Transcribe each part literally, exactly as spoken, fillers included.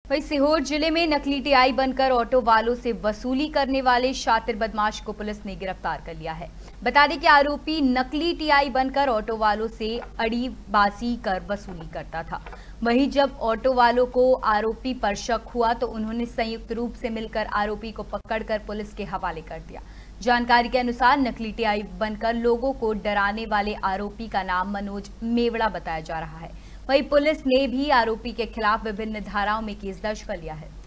वहीं सीहोर जिले में नकली टीआई बनकर ऑटो वालों से वसूली करने वाले शातिर बदमाश को पुलिस ने गिरफ्तार कर लिया है। बता दें कि आरोपी नकली टीआई बनकर ऑटो वालों से अड़ीबाजी कर वसूली करता था। वहीं जब ऑटो वालों को आरोपी पर शक हुआ तो उन्होंने संयुक्त रूप से मिलकर आरोपी को पकड़कर पुलिस के हवाले कर दिया। जानकारी के अनुसार नकली टीआई बनकर लोगों को डराने वाले आरोपी का नाम मनोज मेवड़ा बताया जा रहा है। वहीं पुलिस ने भी आरोपी के खिलाफ विभिन्न धाराओं में केस दर्ज कर लिया है।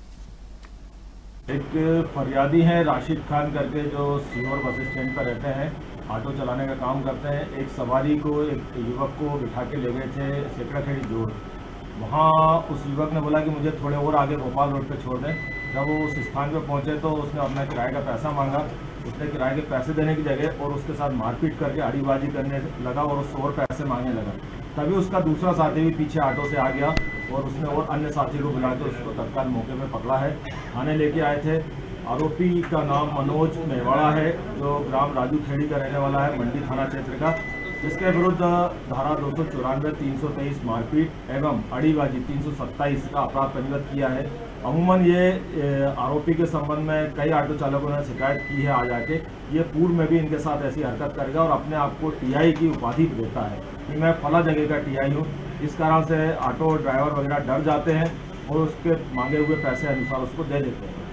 एक फरियादी हैं राशिद खान करके, जो सीहोर बस स्टैंड पर रहते हैं, ऑटो चलाने का काम करते हैं। एक सवारी को, एक युवक को बिठा के ले गए थे सेकड़ा खेड़ी जोड़। वहाँ उस युवक ने बोला कि मुझे थोड़े और आगे भोपाल रोड पे छोड़ दें। जब वो उस स्थान पे पहुँचे तो उसने अपना किराए का पैसा मांगा। उसने किराए के पैसे देने की जगह और उसके साथ मारपीट करके आड़ीबाजी करने लगा और उससे और पैसे मांगने लगा। तभी उसका दूसरा साथी भी पीछे ऑटो से आ गया और उसने और अन्य साथी को बुला के उसको तत्काल मौके पे पकड़ा है, थाने लेके आए थे। आरोपी का नाम मनोज मेवाड़ा है, जो ग्राम राजू खेड़ी का रहने वाला है, मंडी थाना क्षेत्र का। इसके विरुद्ध धारा दो सौ चौरानवे तीन सौ तेईस मारपीट एवं अड़ीबाजी तीन सौ सत्ताईस का अपराध पंजीबद्ध किया है। अमूमन ये आरोपी के संबंध में कई ऑटो चालकों ने शिकायत की है आ जाके। ये पूर्व में भी इनके साथ ऐसी हरकत करेगा और अपने आप को टीआई की उपाधि देता है कि मैं फला जगह का टीआई हूँ। इस कारण से ऑटो ड्राइवर वगैरह डर जाते हैं और उसके मांगे हुए पैसे अनुसार उसको दे देते हैं।